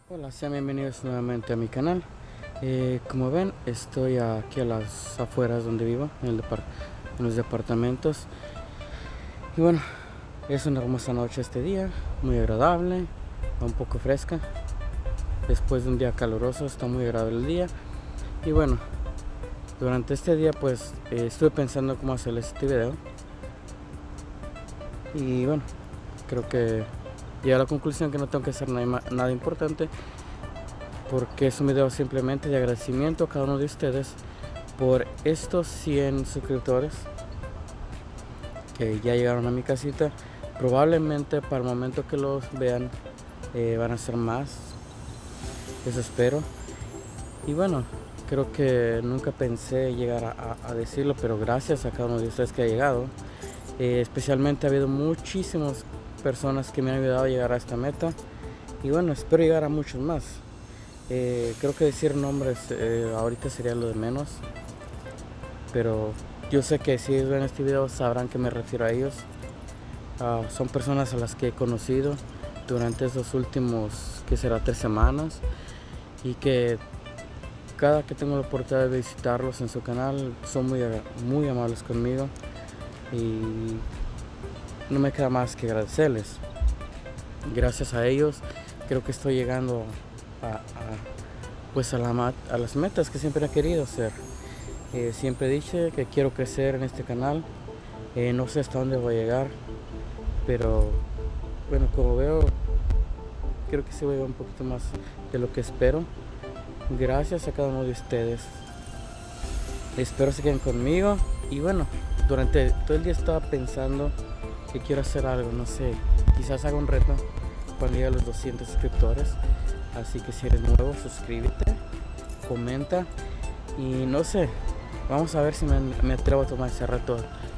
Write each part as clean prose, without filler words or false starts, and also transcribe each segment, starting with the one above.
Hola, sean bienvenidos nuevamente a mi canal. Como ven, estoy aquí a las afueras donde vivo, en los departamentos. Y bueno, es una hermosa noche este día, muy agradable, un poco fresca. Después de un día caluroso, está muy agradable el día. Y bueno, durante este día pues estuve pensando cómo hacer este video. Y bueno, creo que llegué a la conclusión que no tengo que hacer nada importante, porque es un video simplemente de agradecimiento a cada uno de ustedes por estos 100 suscriptores que ya llegaron a mi casita. Probablemente para el momento que los vean van a ser más, eso espero. Y bueno, creo que nunca pensé llegar a decirlo, pero gracias a cada uno de ustedes que ha llegado. Especialmente ha habido muchísimas personas que me han ayudado a llegar a esta meta. Y bueno, espero llegar a muchos más. Creo que decir nombres ahorita sería lo de menos, pero yo sé que si ven este video sabrán que me refiero a ellos. Son personas a las que he conocido durante estos últimos, que será 3 semanas, y que cada que tengo la oportunidad de visitarlos en su canal son muy amables conmigo, y no me queda más que agradecerles. Gracias a ellos creo que estoy llegando pues a las metas que siempre he querido hacer. Siempre he dicho que quiero crecer en este canal. No sé hasta dónde voy a llegar, pero bueno, como veo, creo que sí voy a llegar un poquito más de lo que espero. Gracias a cada uno de ustedes. Espero se queden conmigo. Y bueno, durante todo el día estaba pensando que quiero hacer algo, no sé, quizás haga un reto cuando llegue a los 200 suscriptores. Así que si eres nuevo, suscríbete, comenta y no sé, vamos a ver si me atrevo a tomar ese reto.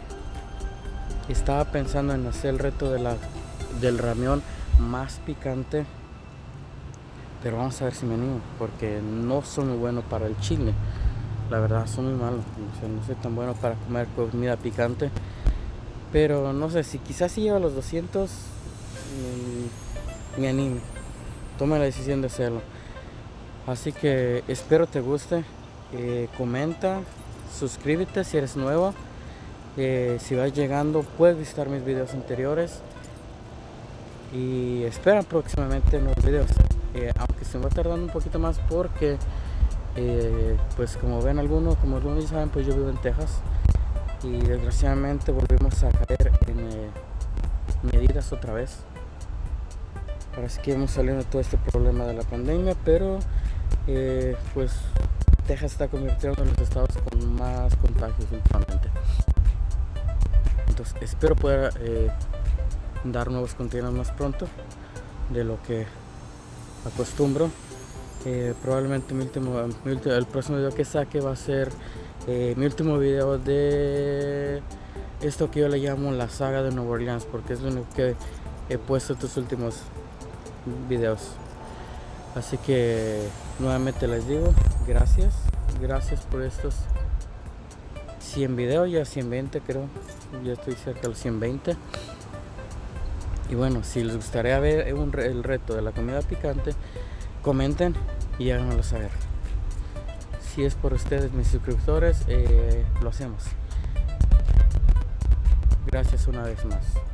Estaba pensando en hacer el reto del ramión más picante, pero vamos a ver si me animo, porque no soy muy bueno para el chile. La verdad, soy muy malo, no soy tan bueno para comer comida picante. Pero no sé, si quizás si llego a los 200 me anime, toma la decisión de hacerlo. Así que espero te guste. Comenta, suscríbete si eres nuevo. Si vas llegando, puedes visitar mis videos anteriores. Y espera próximamente nuevos videos. Aunque se me va tardando un poquito más porque pues como algunos ya saben, pues yo vivo en Texas. Y desgraciadamente volvimos a caer en medidas otra vez. Parece que hemos salido de todo este problema de la pandemia, pero pues Texas está convirtiendo en los estados con más contagios últimamente. Entonces espero poder dar nuevos contenidos más pronto de lo que acostumbro. Probablemente el próximo video que saque va a ser mi último video de esto que yo le llamo la saga de Nueva Orleans, porque es lo único que he puesto estos últimos videos. Así que nuevamente les digo gracias por estos 100 videos, ya 120 creo, ya estoy cerca de los 120. Y bueno, si les gustaría ver el reto de la comida picante, comenten y háganmelo saber. Si es por ustedes, mis suscriptores, lo hacemos. Gracias una vez más.